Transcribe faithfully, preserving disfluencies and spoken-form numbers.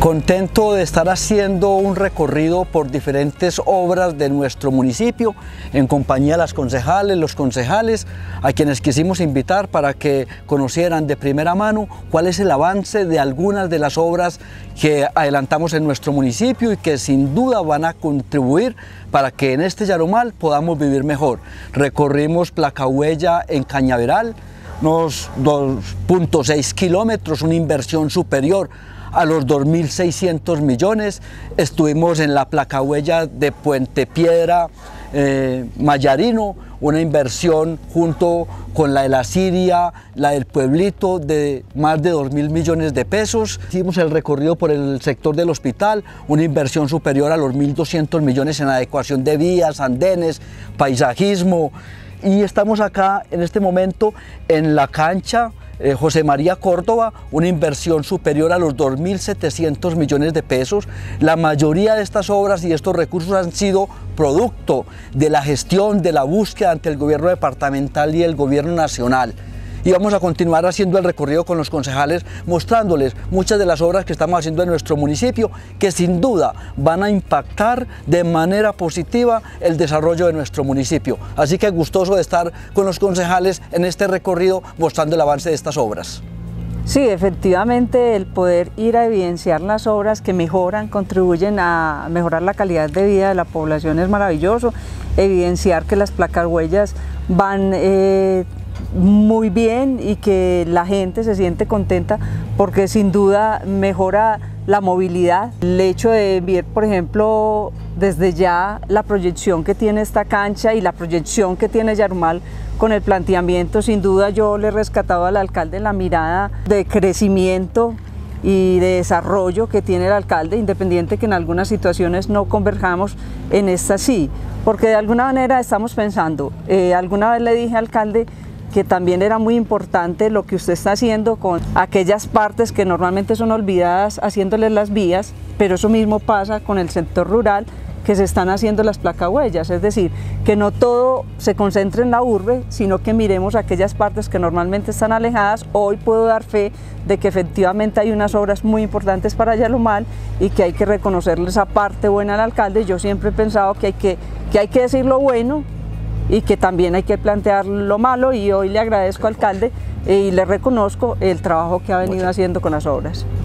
Contento de estar haciendo un recorrido por diferentes obras de nuestro municipio en compañía de las concejales, los concejales, a quienes quisimos invitar para que conocieran de primera mano cuál es el avance de algunas de las obras que adelantamos en nuestro municipio y que sin duda van a contribuir para que en este Yarumal podamos vivir mejor. Recorrimos Placahuella en Cañaveral, unos dos punto seis kilómetros, una inversión superior a los dos mil seiscientos millones. Estuvimos en la Placahuella de Puente Piedra, eh, Mayarino, una inversión junto con la de la Siria, la del Pueblito, de más de dos mil millones de pesos. Hicimos el recorrido por el sector del hospital, una inversión superior a los mil doscientos millones en adecuación de vías, andenes, paisajismo. Y estamos acá en este momento en la cancha Eh, José María Córdoba, una inversión superior a los dos mil setecientos millones de pesos. La mayoría de estas obras y estos recursos han sido producto de la gestión, de la búsqueda ante el gobierno departamental y el gobierno nacional. Y vamos a continuar haciendo el recorrido con los concejales, mostrándoles muchas de las obras que estamos haciendo en nuestro municipio, que sin duda van a impactar de manera positiva el desarrollo de nuestro municipio. Así que gustoso de estar con los concejales en este recorrido mostrando el avance de estas obras. Sí, efectivamente, el poder ir a evidenciar las obras que mejoran, contribuyen a mejorar la calidad de vida de la población es maravilloso. Evidenciar que las placahuellas van eh, muy bien y que la gente se siente contenta porque sin duda mejora la movilidad. El hecho de ver, por ejemplo, desde ya la proyección que tiene esta cancha y la proyección que tiene Yarumal con el planteamiento, sin duda yo le he rescatado al alcalde la mirada de crecimiento y de desarrollo que tiene el alcalde, independiente que en algunas situaciones no converjamos, en esta sí, porque de alguna manera estamos pensando, eh, alguna vez le dije al alcalde que también era muy importante lo que usted está haciendo con aquellas partes que normalmente son olvidadas haciéndoles las vías, pero eso mismo pasa con el sector rural, que se están haciendo las placahuellas, es decir, que no todo se concentre en la urbe, sino que miremos aquellas partes que normalmente están alejadas. Hoy puedo dar fe de que efectivamente hay unas obras muy importantes para Yarumal y que hay que reconocerle esa parte buena al alcalde. Yo siempre he pensado que hay que, que hay que decir lo bueno y que también hay que plantear lo malo, y hoy le agradezco al alcalde y le reconozco el trabajo que ha venido haciendo con las obras.